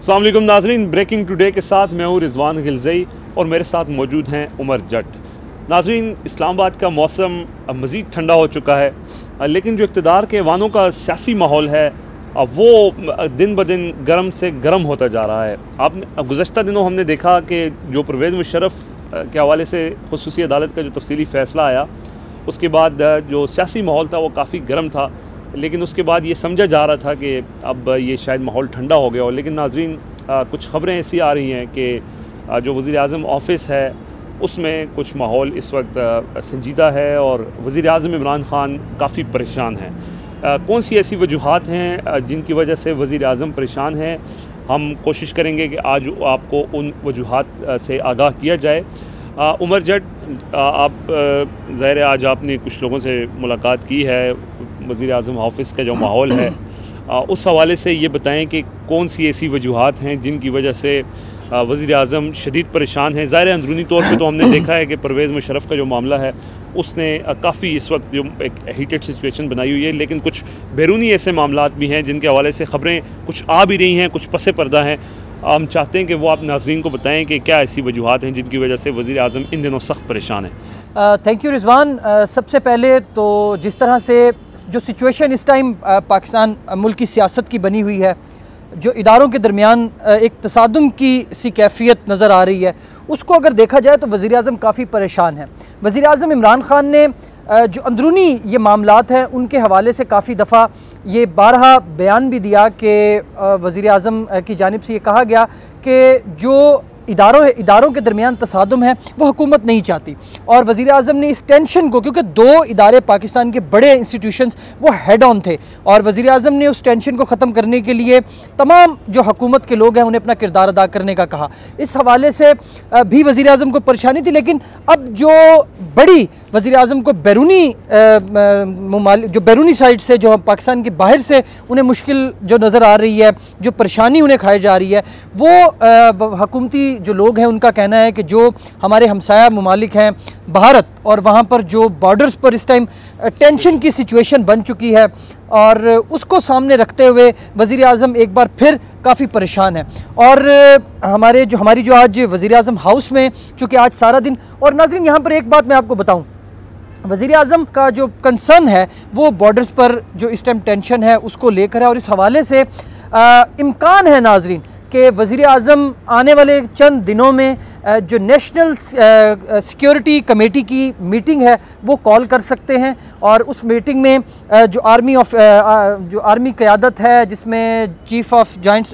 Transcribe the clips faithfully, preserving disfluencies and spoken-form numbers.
अस्सलाम वालेकुम नाज़रीन, ब्रेकिंग टुडे के साथ मैं हूँ रिजवान गिलज़ई और मेरे साथ मौजूद हैं उमर जट। नाज़रीन, इस्लामाबाद का मौसम अब मज़ीद ठंडा हो चुका है, लेकिन जो इक़्तिदार के ऐवानों का सियासी माहौल है अब वो दिन ब दिन गर्म से गर्म होता जा रहा है। आपने गुज़श्ता दिनों हमने देखा कि जो परवेज़ मुशर्रफ के हवाले से ख़ुसूसी अदालत का जो तफसीली फ़ैसला आया, उसके बाद जो सियासी माहौल था वो काफ़ी गर्म था, लेकिन उसके बाद ये समझा जा रहा था कि अब ये शायद माहौल ठंडा हो गया हो। लेकिन नाज़रीन, कुछ ख़बरें ऐसी आ रही हैं कि जो वज़ीर-ए-आज़म ऑफ़िस है उसमें कुछ माहौल इस वक्त संजीदा है और वज़ीर-ए-आज़म इमरान ख़ान काफ़ी परेशान हैं। कौन सी ऐसी वजूहात हैं जिनकी वजह से वज़ीर-ए-आज़म परेशान हैं, हम कोशिश करेंगे कि आज आपको उन वजूहात से आगाह किया जाए। आ, उमर जट, आप ज़ाहिर है आज आपने कुछ लोगों से मुलाकात की है, वज़ीर-ए-आज़म ऑफ़िस का जो माहौल है आ, उस हवाले से ये बताएं कि कौन सी ऐसी वजूहात हैं जिनकी वजह से वज़ीर-ए-आज़म शदीद परेशान हैं। ज़ाहिर है अंदरूनी तौर पे तो हमने देखा है कि परवेज़ मुशर्रफ का जो मामला है उसने काफ़ी इस वक्त जो एक हीटेड सिचुएशन बनाई हुई है, लेकिन कुछ बैरूनी ऐसे मामलात भी हैं जिनके हवाले से ख़बरें कुछ आ भी रही हैं, कुछ पसे पर्दा हैं। हम चाहते हैं कि वो आप नाज़रीन को बताएं कि क्या ऐसी वजूहात हैं जिनकी वजह से वज़ीर-ए-आज़म इन दिनों सख्त परेशान है। Thank you Rizwan. uh, सबसे पहले तो जिस तरह से जो सिचुएशन इस टाइम uh, पाकिस्तान मुल्क की सियासत की बनी हुई है, जो इदारों के दरमियान uh, एक तसादुम की सी कैफियत नज़र आ रही है, उसको अगर देखा जाए तो वज़ीर-ए-आज़म काफ़ी परेशान है। वज़ीर-ए-आज़म इमरान ख़ान ने जो अंदरूनी ये मामलात हैं उनके हवाले से काफ़ी दफ़ा ये बारहा बयान भी दिया कि वज़ीर-ए-आज़म की जानिब से ये कहा गया कि जो इदारों इदारों के दरमियान तसादुम है वो हुकूमत नहीं चाहती, और वज़ीर-ए-आज़म ने इस टेंशन को, क्योंकि दो इदारे पाकिस्तान के बड़े इंस्टीट्यूशंस वो हेड ऑन थे, और वज़ीर-ए-आज़म ने उस टेंशन को ख़त्म करने के लिए तमाम जो हुकूमत के लोग हैं उन्हें अपना किरदार अदा करने का कहा। इस हवाले से भी वज़ीर-ए-आज़म को परेशानी थी, लेकिन अब जो बड़ी वज़ीर-ए-आज़म को बैरूनी जो बैरूनी साइड से, जो पाकिस्तान के बाहर से उन्हें मुश्किल जो नज़र आ रही है, जो परेशानी उन्हें खाई जा रही है, वो हुकूमती जो लोग हैं उनका कहना है कि जो हमारे हमसाया ममालिक हैं भारत, और वहाँ पर जो बॉर्डर्स पर इस टाइम टेंशन की सिचुएशन बन चुकी है, और उसको सामने रखते हुए वज़ीर-ए-आज़म एक बार फिर काफ़ी परेशान है। और हमारे जो हमारी जो आज वज़ीर-ए-आज़म हाउस में, चूँकि आज सारा दिन, और नाज़रीन यहाँ पर एक बात मैं आपको बताऊँ, वज़ीर-ए-आज़म का जो कंसर्न है वो बॉर्डर्स पर जो इस टाइम टेंशन है उसको लेकर है, और इस हवाले से इम्कान है नाज़रीन कि वज़ीर-ए-आज़म आने वाले चंद दिनों में जो नेशनल सिक्योरिटी कमेटी की मीटिंग है वो कॉल कर सकते हैं, और उस मीटिंग में जो आर्मी ऑफ जो आर्मी क़यादत है, जिसमें चीफ़ ऑफ जॉइंट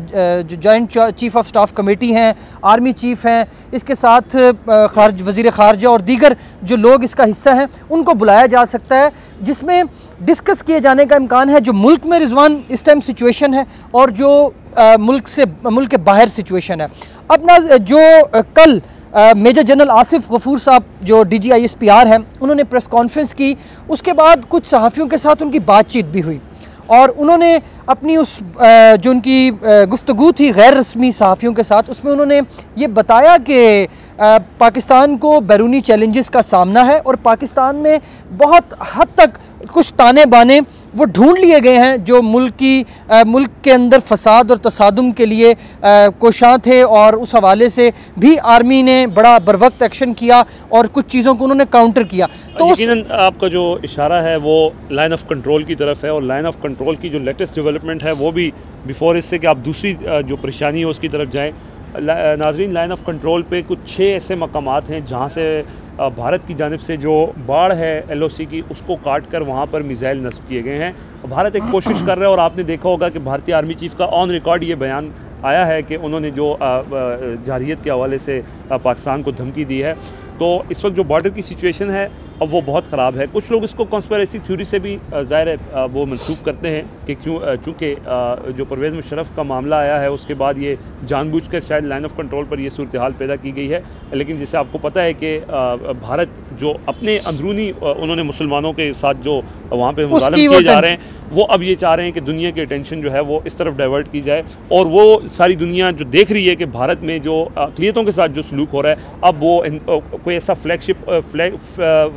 जो joint chief of staff committee हैं, आर्मी चीफ़ हैं, इसके साथ खारज वज़ीर ख़ारजा और दीगर जो लोग इसका हिस्सा हैं उनको बुलाया जा सकता है, जिसमें डिस्कस किए जाने का इम्कान है जो मुल्क में रिजवान इस टाइम सिचुएशन है और जो आ, मुल्क से मुल्क के बाहर सिचुएशन है। अब ना जो आ, कल मेजर जनरल आसिफ गफूर साहब जो D G I S P R हैं उन्होंने प्रेस कॉन्फ्रेंस की, उसके बाद कुछ सहाफ़ियों के साथ उनकी बातचीत भी हुई, और उन्होंने अपनी उस आ, जो उनकी गुफ्तगू थी गैर रस्मी सहाफ़ियों के साथ, उसमें उन्होंने ये बताया कि पाकिस्तान को बैरूनी चैलेंजेस का सामना है, और पाकिस्तान में बहुत हद तक कुछ ताने बाने वो ढूंढ लिए गए हैं जो मुल्क की आ, मुल्क के अंदर फसाद और तसादुम के लिए कोशां थे, और उस हवाले से भी आर्मी ने बड़ा बरवक्त एक्शन किया और कुछ चीज़ों को उन्होंने काउंटर किया। तो यकीनन आपका जो इशारा है वो लाइन ऑफ कंट्रोल की तरफ है, और लाइन ऑफ कंट्रोल की जो लेटेस्ट डेवलपमेंट है वो भी बिफोर इससे कि आप दूसरी जो परेशानी है उसकी तरफ जाएँ। नाज़रीन, लाइन ऑफ कंट्रोल पे कुछ छः ऐसे मकामात हैं जहाँ से भारत की जानिब से जो बाढ़ है एल ओ सी की उसको काट कर वहाँ पर मिसाइल नस्ब किए गए हैं। भारत एक कोशिश कर रहा है, और आपने देखा होगा कि भारतीय आर्मी चीफ़ का ऑन रिकॉर्ड ये बयान आया है कि उन्होंने जो जारहियत के हवाले से पाकिस्तान को धमकी दी है। तो इस वक्त जो बॉर्डर की सिचुएशन है अब वो बहुत ख़राब है। कुछ लोग इसको कॉन्स्पिरेसी थ्योरी से भी ज़ाहिर है वो मंसूब करते हैं कि क्यों चूँकि जो परवेज़ मुशर्रफ का मामला आया है उसके बाद ये जानबूझकर शायद लाइन ऑफ कंट्रोल पर ये सूरत हाल पैदा की गई है। लेकिन जैसे आपको पता है कि भारत जो अपने अंदरूनी उन्होंने मुसलमानों के साथ जो वहाँ पे मुज़ालम किए जा रहे हैं, वो अब ये चाह रहे हैं कि दुनिया की अटेंशन जो है वो इस तरफ डाइवर्ट की जाए, और वो सारी दुनिया जो देख रही है कि भारत में जो अक़लियतों के साथ जो सलूक हो रहा है, अब वो कोई ऐसा flagship flag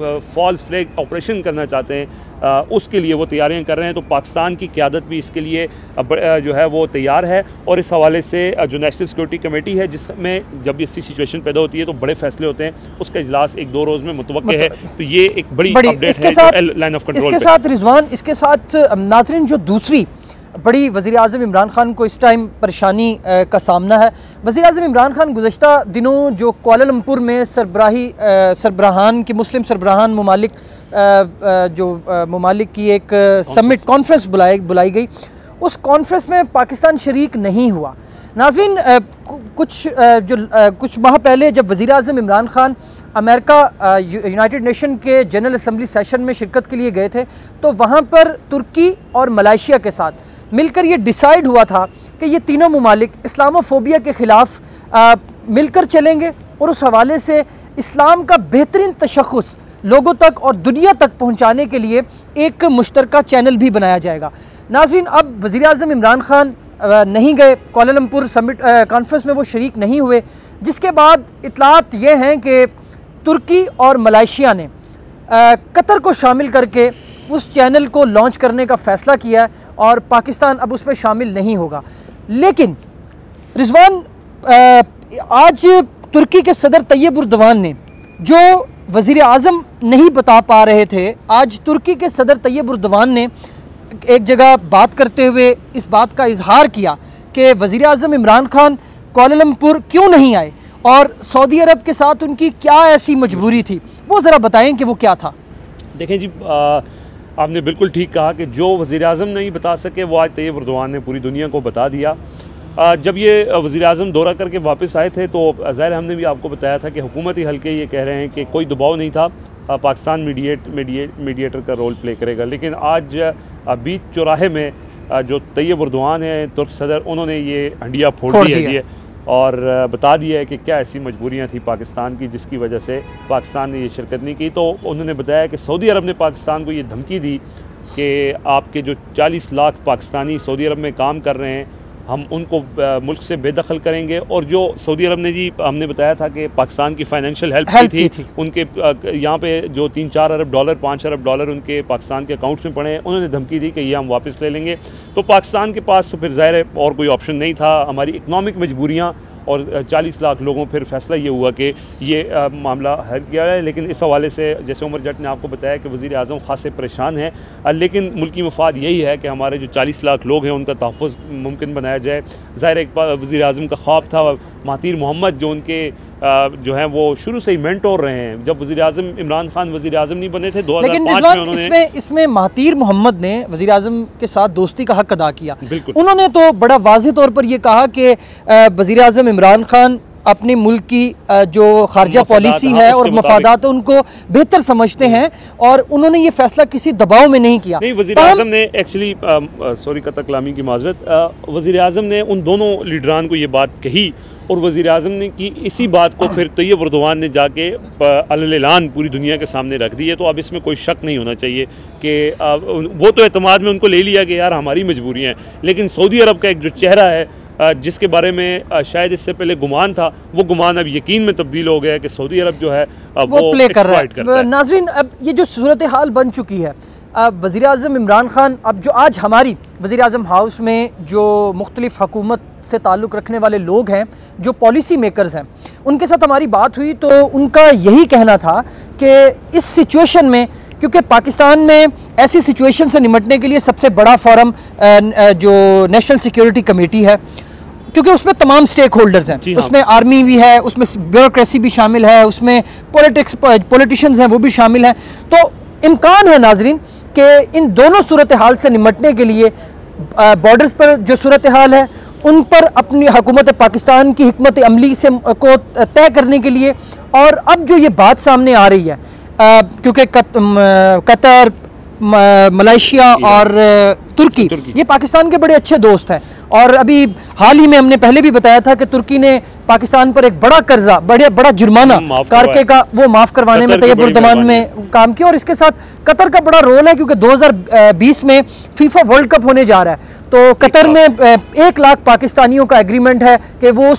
false flag operation کرنا چاہتے ہیں اس کے لیے وہ تیاریاں کر رہے ہیں. تو پاکستان کی قیادت بھی اس کے لیے جو ہے وہ تیار ہے, اور اس حوالے سے جو نیشنل سیکورٹی کمیٹی ہے جس میں جب اس سچویشن پیدا ہوتی ہے تو بڑے فیصلے ہوتے ہیں, اس کا اجلاس ایک دو روز میں متوقع ہے. تو یہ ایک بڑی اپڈیٹ ہے لائن آف کنٹرول. اس کے ساتھ رضوان, اس کے ساتھ ناظرین, جو دوسری بڑی وزیر اعظم عمران خان کو اس ٹائم پریشانی کا سامنا ہے. وزیر اعظم عمران خان گزشتہ دنوں جو کوالالمپور میں سربراہی سربراہان کی مسلم سربراہان ممالک جو ممالک کی ایک سمٹ کانفرنس بلائی بلائی گئی, اس کانفرنس میں پاکستان شریک نہیں ہوا. ناظرین, کچھ جو کچھ ماہ پہلے جب وزیر اعظم عمران خان امریکہ یونائٹڈ نیشن کے جنرل اسمبلی سیشن میں شرکت کے لیے گئے تھے, تو وہاں پر ترکی اور ملائیشیا کے ساتھ مل کر یہ ڈیسائیڈ ہوا تھا کہ یہ تینوں ممالک اسلامو فوبیا کے خلاف مل کر چلیں گے, اور اس حوالے سے اسلام کا بہترین تشخص لوگوں تک اور دنیا تک پہنچانے کے لیے ایک مشترکہ چینل بھی بنایا جائے گا. ناظرین, اب وزیر اعظم عمران خان نہیں گئے کوالالمپور سمٹ کانفرنس میں, وہ شریک نہیں ہوئے, جس کے بعد اطلاعات یہ ہیں کہ ترکی اور ملائیشیا نے قطر کو شامل کر کے اس چینل کو لانچ کرنے کا فیصلہ کیا ہے, اور پاکستان اب اس میں شامل نہیں ہوگا. لیکن رضوان, آج ترکی کے صدر طیب اردوان نے جو وزیر اعظم نہیں بتا پا رہے تھے, آج ترکی کے صدر طیب اردوان نے ایک جگہ بات کرتے ہوئے اس بات کا اظہار کیا کہ وزیر اعظم عمران خان کوالالمپور کیوں نہیں آئے, اور سعودی عرب کے ساتھ ان کی کیا ایسی مجبوری تھی, وہ ذرا بتائیں کہ وہ کیا تھا. دیکھیں جی, آپ نے بالکل ٹھیک کہا کہ جو وزیر اعظم نہیں بتا سکے وہ آج طیب اردوان نے پوری دنیا کو بتا دیا. جب یہ وزیر اعظم دورہ کر کے واپس آئے تھے تو ظاہر ہم نے بھی آپ کو بتایا تھا کہ حکومتی حلقے یہ کہہ رہے ہیں کہ کوئی دباؤ نہیں تھا, پاکستان میڈیٹ میڈیٹر کا رول پلے کرے گا. لیکن آج بیچ چوراہے میں جو طیب اردوان ہیں ترک صدر, انہوں نے یہ ہنڈیا پھوڑ دی ہے اور بتا دیا ہے کہ کیا ایسی مجبوریاں تھیں پاکستان کی جس کی وجہ سے پاکستان نے یہ شرکت نہیں کی. تو انہوں نے بتایا کہ سعودی عرب نے پاکستان کو یہ دھمکی دی کہ آپ کے جو چالیس لاکھ پاکستانی سعودی عرب میں کام کر رہے ہیں ہم ان کو ملک سے بے دخل کریں گے. اور جو سعودی عرب نے جی ہم نے بتایا تھا کہ پاکستان کی فائنینشیل ہیلپ کی تھی, ان کے یہاں پہ جو تین چار ارب ڈالر پانچ ارب ڈالر ان کے پاکستان کے اکاؤنٹس میں پڑے ہیں, انہوں نے دھمکی دی کہ یہ ہم واپس لے لیں گے. تو پاکستان کے پاس تو پھر ظاہر ہے اور کوئی آپشن نہیں تھا, ہماری اکنامک مجبوریاں اور چالیس لاکھ لوگوں پھر فیصلہ یہ ہوا کہ یہ معاملہ حل کیا ہے. لیکن اس حوالے سے جیسے عمر جٹ نے آپ کو بتایا کہ وزیر اعظم خاصے پریشان ہیں, لیکن ملکی مفاد یہی ہے کہ ہمارے جو چالیس لاکھ لوگ ہیں ان کا تحفظ ممکن بنایا جائے. ظاہر ایک وزیر اعظم کا خواب تھا, مہاتیر محمد جو ان کے جو ہیں وہ شروع سے ہی مینٹور رہے ہیں. جب وزیر اعظم عمران خان وزیر اعظم نہیں بنے تھے دو ہزار پانچ میں, انہوں نے اس میں اس میں مہاتیر محمد نے وزیر اعظم کے ساتھ دوستی کا حق ادا کیا. بالکل, انہوں نے تو بڑا واضح طور پر یہ کہا کہ وزیر اعظم عمران خان اپنی ملک کی جو خارجہ پالیسی ہے اور مفادات ان کو بہتر سمجھتے ہیں, اور انہوں نے یہ فیصلہ کسی دباؤ میں نہیں کیا. نہیں, وزیر اعظم نے ایکچولی سوری قطع کلامی کی معذرت, وزیر اعظم نے ان دونوں لیڈران کو یہ بات کہی, اور وزیر اعظم نے کی اسی بات کو پھر طیب اردوان نے جا کے اعلان پوری دنیا کے سامنے رکھ دی ہے. تو اب اس میں کوئی شک نہیں ہونا چاہیے کہ وہ تو اعتماد میں ان کو لے لیا کہ یار ہماری مجبوریاں ہیں, لیکن سعودی عرب کا ایک جو چہرہ ہے جس کے بارے میں شاید اس سے پہلے گمان تھا, وہ گمان اب یقین میں تبدیل ہو گیا کہ سعودی عرب جو ہے وہ پلے کر رہا ہے. ناظرین, اب یہ جو صورتحال بن چکی ہے, وزیر اعظم عمران خان, اب جو آج ہماری وزیر اعظم ہاؤس میں جو مختلف حکومت سے تعلق رکھنے والے لوگ ہیں, جو پالیسی میکرز ہیں, ان کے ساتھ ہماری بات ہوئی تو ان کا یہی کہنا تھا کہ اس سچویشن میں, کیونکہ پاکستان میں ایسی سچویشن سے نمٹنے کے لیے سب سے بڑا فورم جو نیشنل سیکیورٹی کمیٹی ہے, کیونکہ اس میں تمام سٹیک ہولڈرز ہیں, اس میں آرمی بھی ہے, اس میں بیوروکریسی بھی شامل ہے, اس میں پولیٹکس پولیٹیشنز ہیں وہ بھی شامل ہیں. تو امکان ہے ناظرین کہ ان دونوں صورتحال سے نمٹنے کے لیے بارڈرز پر جو صورتحال ہے ان پر اپنی حکومت پاکستان کی حکمت عملی سے کو طے کرنے کے لیے, اور اب جو یہ بات سامنے آ رہی ہے کیونکہ قطر, ملائیشیا اور ترکی یہ پاکستان کے بڑے اچھے دوست ہیں, اور ابھی حال ہی میں ہم نے پہلے بھی بتایا تھا کہ ترکی نے پاکستان پر ایک بڑا قرضہ, بڑے بڑا جرمانہ کارکے کا وہ معاف کروانے میں طیب اردوان میں کام کیا. اور اس کے ساتھ قطر کا بڑا رول ہے کیونکہ دو ہزار بیس میں فیفا ورلڈ کپ ہونے جا رہا ہے, تو قطر میں ایک لاکھ پاکستانیوں کا ایگریمنٹ ہے کہ وہ اس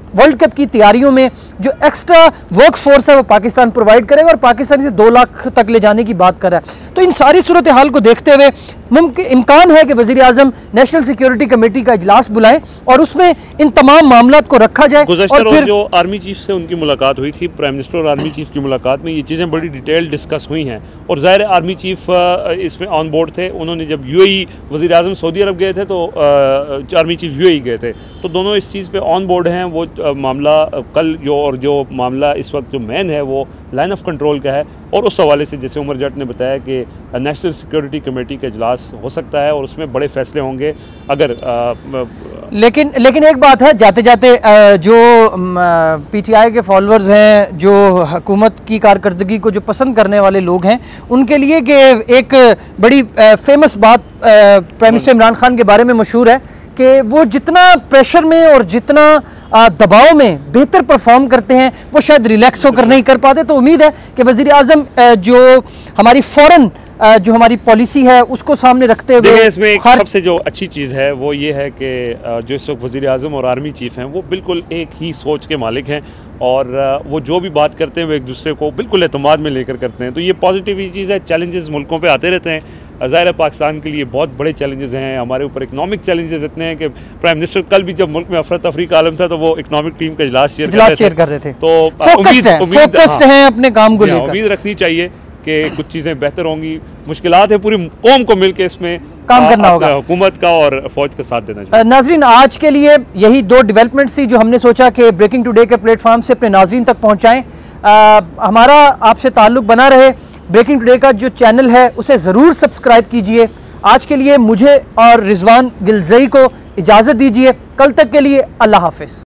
वर्ल्ड कप की तैयारियों में जो एक्स्ट्रा वर्क फोर्स है वो पाकिस्तान प्रोवाइड करेगा और पाकिस्तान इसे दो लाख तक ले जाने की बात कर रहा है। तो इन सारी सूरत हाल को देखते हुए मुमकिन इम्कान है कि वज़ीर आज़म नेशनल सिक्योरिटी कमेटी का इजलास बुलाएं और उसमें इन तमाम मामलात को रखा जाए। गुज़श्ता रोज़ जो आर्मी चीफ से उनकी मुलाकात हुई थी, प्राइम मिनिस्टर और आर्मी चीफ की मुलाकात में ये चीज़ें बड़ी डिटेल डिस्कस हुई हैं और ज़ाहिर आर्मी चीफ इसमें ऑन बोर्ड थे। उन्होंने जब यूएई वज़ीर आज़म सऊदी अरब गए थे तो आर्मी चीफ यूएई गए थे, तो दोनों इस चीज़ पे ऑन बोर्ड हैं। वो मामला कल जो और जो मामला इस वक्त जो मेन है वो लाइन ऑफ कंट्रोल का है और उस हवाले से जैसे उमर जट ने बताया कि नेशनल सिक्योरिटी कमेटी का इजलास हो सकता है और उसमें बड़े फैसले होंगे। अगर आ, लेकिन लेकिन एक बात है, जाते जाते जो पीटीआई के फॉलोअर्स हैं, जो हुकूमत की कारकर्दगी को जो पसंद करने वाले लोग हैं, उनके लिए कि एक बड़ी फेमस बात प्राइम मिनिस्टर इमरान खान के बारे में मशहूर है कि वो जितना प्रेशर में और जितना दबाव में बेहतर परफॉर्म करते हैं वो शायद रिलैक्स होकर नहीं कर पाते। तो उम्मीद है कि वज़ीर आज़म जो हमारी फ़ौरन जो हमारी पॉलिसी है उसको सामने रखते हुए इसमें एक सबसे जो अच्छी चीज़ है वो ये है कि जो इस वक्त वज़ीर आज़म और आर्मी चीफ़ हैं वो बिल्कुल एक ही सोच के मालिक हैं और वो जो भी बात करते हैं वो एक दूसरे को बिल्कुल एतमाद में लेकर करते हैं। तो ये पॉजिटिव ही चीज़ है। चैलेंजेस मुल्कों पे आते रहते हैं। ज़ाहिर है पाकिस्तान के लिए बहुत बड़े चैलेंजेस हैं, हमारे ऊपर इकनॉमिक चैलेंजेस इतने हैं कि प्राइम मिनिस्टर कल भी जब मुल्क में अफरा तफरी का आलम था तो वो इकनॉमिक टीम का इजलास शेयर कर रहे थे। तो फोकस्ड हैं अपने काम को लेकर। उम्मीद रखनी चाहिए कि कुछ चीज़ें बेहतर होंगी। मुश्किलात है, पूरी कौम को मिलकर इसमें काम करना होगा, हुकूमत का और फौज का साथ देना चाहिए। नाज़रीन, आज के लिए यही दो डेवलपमेंट्स थी जो हमने सोचा कि ब्रेकिंग टुडे के प्लेटफॉर्म से अपने नाज़रीन तक पहुँचाएँ। हमारा आपसे ताल्लुक़ बना रहे। ब्रेकिंग टुडे का जो चैनल है उसे ज़रूर सब्सक्राइब कीजिए। आज के लिए मुझे और रिजवान गिलज़ई को इजाज़त दीजिए। कल तक के लिए अल्लाह हाफ़िज़।